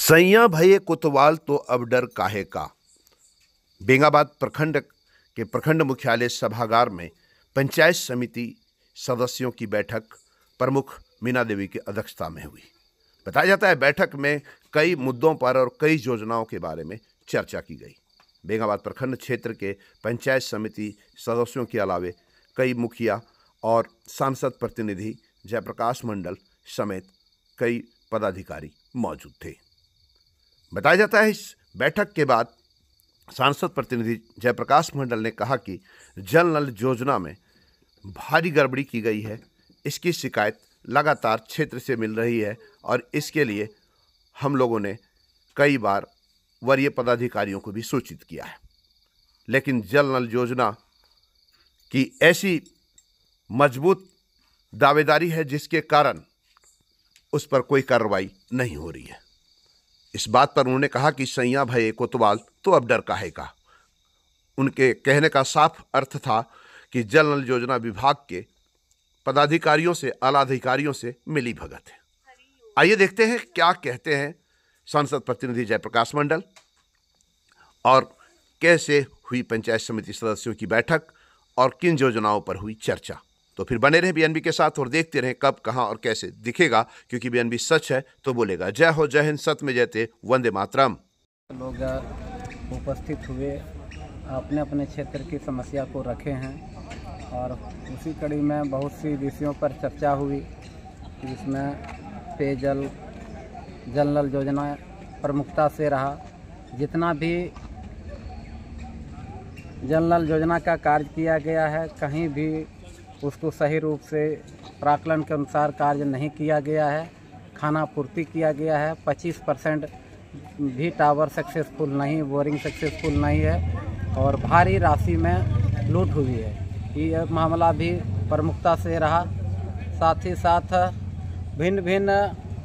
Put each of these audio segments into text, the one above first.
सैया भये कोतवाल तो अब डर काहे का। बेंगाबाद प्रखंड के प्रखंड मुख्यालय सभागार में पंचायत समिति सदस्यों की बैठक प्रमुख मीना देवी की अध्यक्षता में हुई। बताया जाता है बैठक में कई मुद्दों पर और कई योजनाओं के बारे में चर्चा की गई। बेंगाबाद प्रखंड क्षेत्र के पंचायत समिति सदस्यों के अलावे कई मुखिया और सांसद प्रतिनिधि जयप्रकाश मंडल समेत कई पदाधिकारी मौजूद थे। बताया जाता है इस बैठक के बाद सांसद प्रतिनिधि जयप्रकाश मंडल ने कहा कि जल नल योजना में भारी गड़बड़ी की गई है। इसकी शिकायत लगातार क्षेत्र से मिल रही है और इसके लिए हम लोगों ने कई बार वरीय पदाधिकारियों को भी सूचित किया है, लेकिन जल नल योजना की ऐसी मजबूत दावेदारी है जिसके कारण उस पर कोई कार्रवाई नहीं हो रही है। इस बात पर उन्होंने कहा कि सैया भये कोतवाल तो अब डर काहे का। उनके कहने का साफ अर्थ था कि जल नल योजना विभाग के पदाधिकारियों से आला अधिकारियों से मिली भगत है। आइए देखते हैं क्या कहते हैं सांसद प्रतिनिधि जयप्रकाश मंडल और कैसे हुई पंचायत समिति सदस्यों की बैठक और किन योजनाओं पर हुई चर्चा। तो फिर बने रहे बीएनबी के साथ और देखते रहें कब, कहां और कैसे दिखेगा, क्योंकि बीएनबी सच है तो बोलेगा। जय हो, जय हिंद, सत्य में जयते, वंदे मातरम। लोग उपस्थित हुए, अपने अपने क्षेत्र की समस्या को रखे हैं और उसी कड़ी में बहुत सी विषयों पर चर्चा हुई। इसमें पेयजल जल नल योजना प्रमुखता से रहा। जितना भी जल नल योजना का कार्य किया गया है, कहीं भी उसको सही रूप से प्राकलन के अनुसार कार्य नहीं किया गया है। खाना पूर्ति किया गया है, 25% भी टावर सक्सेसफुल नहीं, बोरिंग सक्सेसफुल नहीं है और भारी राशि में लूट हुई है। ये मामला भी प्रमुखता से रहा। साथ ही साथ भिन्न भिन्न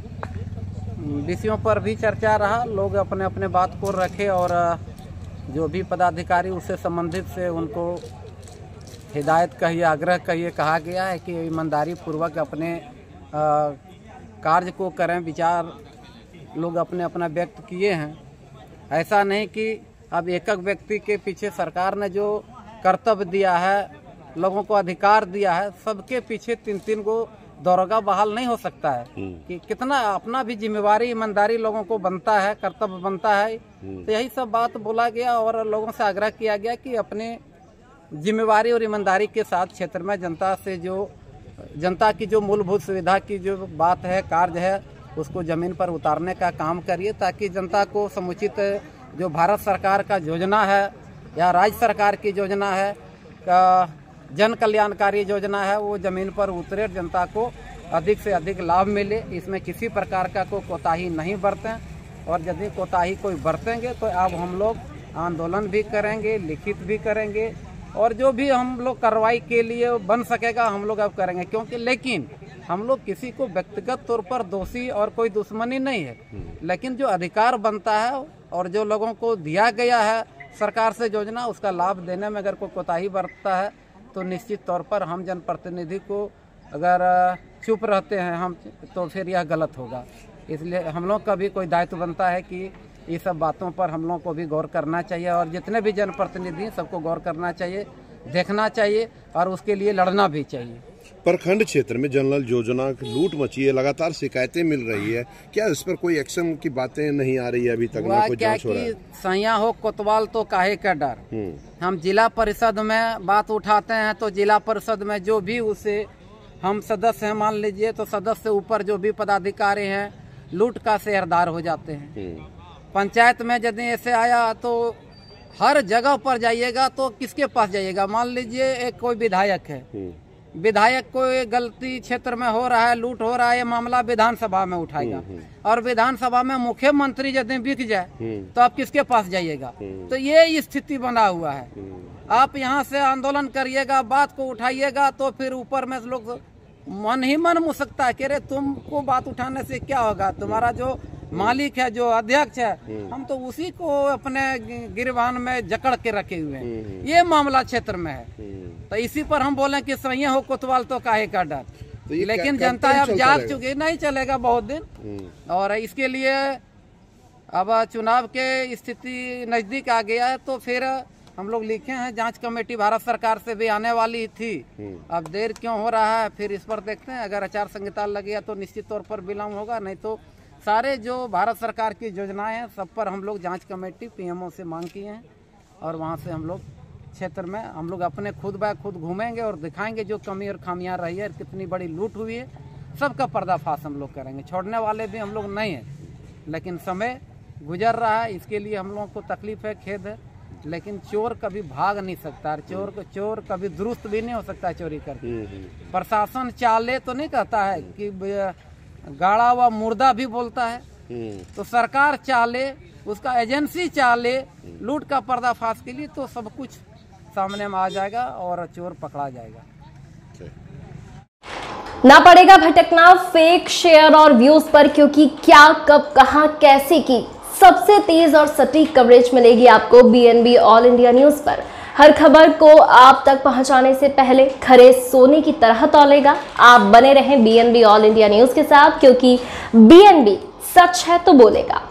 विषयों पर भी चर्चा रहा। लोग अपने अपने बात को रखे और जो भी पदाधिकारी उससे संबंधित से उनको हिदायत कहिए, आग्रह कहिए, कहा गया है कि ईमानदारी पूर्वक अपने कार्य को करें। विचार लोग अपने अपना व्यक्त किए हैं। ऐसा नहीं कि अब एक एक व्यक्ति के पीछे सरकार ने जो कर्तव्य दिया है, लोगों को अधिकार दिया है, सबके पीछे 3-3 को दरोगा बहाल नहीं हो सकता है कि कितना अपना भी जिम्मेवारी ईमानदारी लोगों को बनता है, कर्तव्य बनता है। तो यही सब बात बोला गया और लोगों से आग्रह किया गया कि अपने जिम्मेवारी और ईमानदारी के साथ क्षेत्र में जनता की जो मूलभूत सुविधा की जो बात है, कार्य है, उसको जमीन पर उतारने का काम करिए, ताकि जनता को समुचित जो भारत सरकार का योजना है या राज्य सरकार की योजना है, जन कल्याणकारी योजना है, वो जमीन पर उतरे, जनता को अधिक से अधिक लाभ मिले। इसमें किसी प्रकार का कोई कोताही नहीं बरतें और यदि कोताही कोई बरतेंगे तो अब हम लोग आंदोलन भी करेंगे, लिखित भी करेंगे और जो भी हम लोग कार्रवाई के लिए बन सकेगा हम लोग अब करेंगे। क्योंकि लेकिन हम लोग किसी को व्यक्तिगत तौर पर दोषी और कोई दुश्मनी नहीं है, लेकिन जो अधिकार बनता है और जो लोगों को दिया गया है सरकार से योजना, उसका लाभ देने में अगर कोई कोताही बरतता है तो निश्चित तौर पर हम जनप्रतिनिधि को अगर चुप रहते हैं हम, तो फिर यह गलत होगा। इसलिए हम लोग का भी कोई दायित्व बनता है कि ये सब बातों पर हम लोगों को भी गौर करना चाहिए और जितने भी जनप्रतिनिधि हैं सबको गौर करना चाहिए, देखना चाहिए और उसके लिए लड़ना भी चाहिए। प्रखंड क्षेत्र में जल नल योजना की लूट मची है, लगातार शिकायतें मिल रही है, क्या इस पर कोई एक्शन की बातें नहीं आ रही है अभी तक? ना कोई जांच हो रहा है? सैया हो कोतवाल तो काहे का डर। हम जिला परिषद में बात उठाते हैं तो जिला परिषद में जो भी उसे हम सदस्य हैं, मान लीजिए, तो सदस्य से ऊपर जो भी पदाधिकारी हैं लूट का शेयरदार हो जाते हैं। पंचायत में यदि ऐसे आया तो हर जगह पर जाइएगा तो किसके पास जाइएगा? मान लीजिए एक कोई विधायक है, विधायक को गलती क्षेत्र में हो रहा है, लूट हो रहा है, ये मामला विधानसभा में उठाएगा और विधानसभा में मुख्यमंत्री यदि बिक जाए तो आप किसके पास जाइएगा? तो ये स्थिति बना हुआ है। आप यहाँ से आंदोलन करिएगा, बात को उठाइएगा तो फिर ऊपर में लोग मन ही मन मुसकता है कि अरे तुमको बात उठाने से क्या होगा, तुम्हारा जो मालिक है, जो अध्यक्ष है, हम तो उसी को अपने गिरबान में जकड़ के रखे हुए हैं। ये मामला क्षेत्र में है। तो इसी पर हम बोले कि सैया हो कोतवाल तो काहे का डर। लेकिन जनता अब जाग चुकी, नहीं चलेगा बहुत दिन। और इसके लिए अब चुनाव के स्थिति नजदीक आ गया है तो फिर हम लोग लिखे हैं, जांच कमेटी भारत सरकार से भी आने वाली थी। अब देर क्यों हो रहा है, फिर इस पर देखते हैं। अगर आचार संहिता लग गया तो निश्चित तौर पर विलम्ब होगा, नहीं तो सारे जो भारत सरकार की योजनाएं हैं सब पर हम लोग जांच कमेटी पीएमओ से मांग किए हैं और वहां से हम लोग क्षेत्र में हम लोग अपने खुद ब खुद घूमेंगे और दिखाएंगे जो कमी और खामियां रही है, कितनी बड़ी लूट हुई है, सबका पर्दाफाश हम लोग करेंगे। छोड़ने वाले भी हम लोग नहीं हैं, लेकिन समय गुजर रहा है, इसके लिए हम लोगों को तकलीफ है, खेद है। लेकिन चोर कभी भाग नहीं सकता, चोर कभी दुरुस्त भी नहीं हो सकता चोरी करके। प्रशासन चाले तो नहीं कहता है कि गाड़ा व मुर्दा भी बोलता है, तो सरकार चाले, उसका एजेंसी चाले लूट का पर्दाफाश के लिए, तो सब कुछ सामने में आ जाएगा और चोर पकड़ा जाएगा। ना पड़ेगा भटकना फेक शेयर और व्यूज पर, क्योंकि क्या कब कहां कैसे की सबसे तेज और सटीक कवरेज मिलेगी आपको बीएनबी ऑल इंडिया न्यूज पर। हर खबर को आप तक पहुंचाने से पहले खरे सोने की तरह तौलेगा। आप बने रहें बीएनबी ऑल इंडिया न्यूज के साथ, क्योंकि बीएनबी सच है तो बोलेगा।